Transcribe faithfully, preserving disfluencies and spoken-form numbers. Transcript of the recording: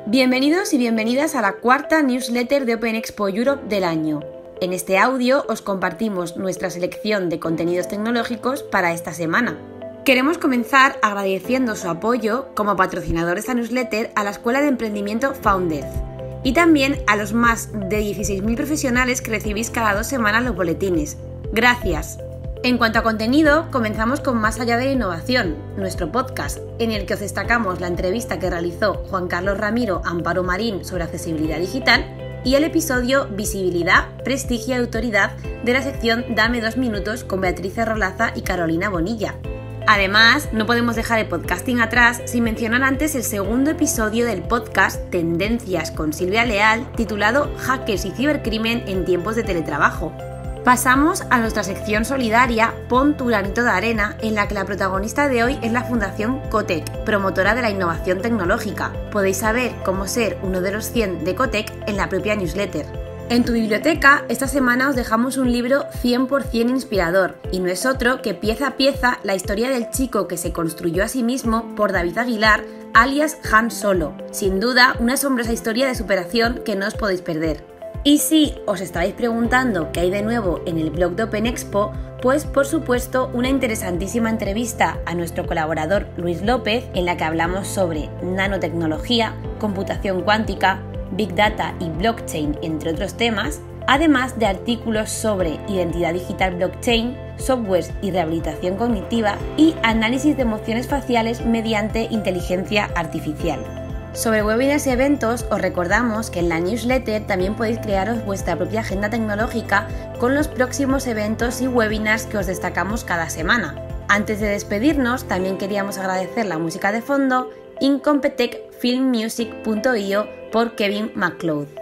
Bienvenidos y bienvenidas a la cuarta newsletter de Open Expo Europe del año. En este audio os compartimos nuestra selección de contenidos tecnológicos para esta semana. Queremos comenzar agradeciendo su apoyo como patrocinador de esta newsletter a la Escuela de Emprendimiento Founders y también a los más de dieciséis mil profesionales que recibís cada dos semanas los boletines. ¡Gracias! En cuanto a contenido, comenzamos con Más allá de la innovación, nuestro podcast, en el que os destacamos la entrevista que realizó Juan Carlos Ramiro a Amparo Marín sobre accesibilidad digital y el episodio Visibilidad, Prestigio y Autoridad de la sección Dame dos minutos con Beatriz Rolaza y Carolina Bonilla. Además, no podemos dejar el podcasting atrás sin mencionar antes el segundo episodio del podcast Tendencias con Silvia Leal, titulado Hackers y cibercrimen en tiempos de teletrabajo. Pasamos a nuestra sección solidaria Pon tu granito de arena, en la que la protagonista de hoy es la Fundación Cotec, promotora de la innovación tecnológica. Podéis saber cómo ser uno de los cien de Cotec en la propia newsletter. En tu biblioteca, esta semana os dejamos un libro cien por cien inspirador, y no es otro que Pieza a Pieza, la historia del chico que se construyó a sí mismo, por David Aguilar, alias Han Solo. Sin duda, una asombrosa historia de superación que no os podéis perder. Y si os estabais preguntando qué hay de nuevo en el blog de Open Expo, pues por supuesto una interesantísima entrevista a nuestro colaborador Luis López, en la que hablamos sobre nanotecnología, computación cuántica, Big Data y blockchain, entre otros temas, además de artículos sobre identidad digital blockchain, softwares y rehabilitación cognitiva y análisis de emociones faciales mediante inteligencia artificial. Sobre webinars y eventos, os recordamos que en la newsletter también podéis crearos vuestra propia agenda tecnológica con los próximos eventos y webinars que os destacamos cada semana. Antes de despedirnos, también queríamos agradecer la música de fondo Incompetech Film Music punto i o por Kevin MacLeod.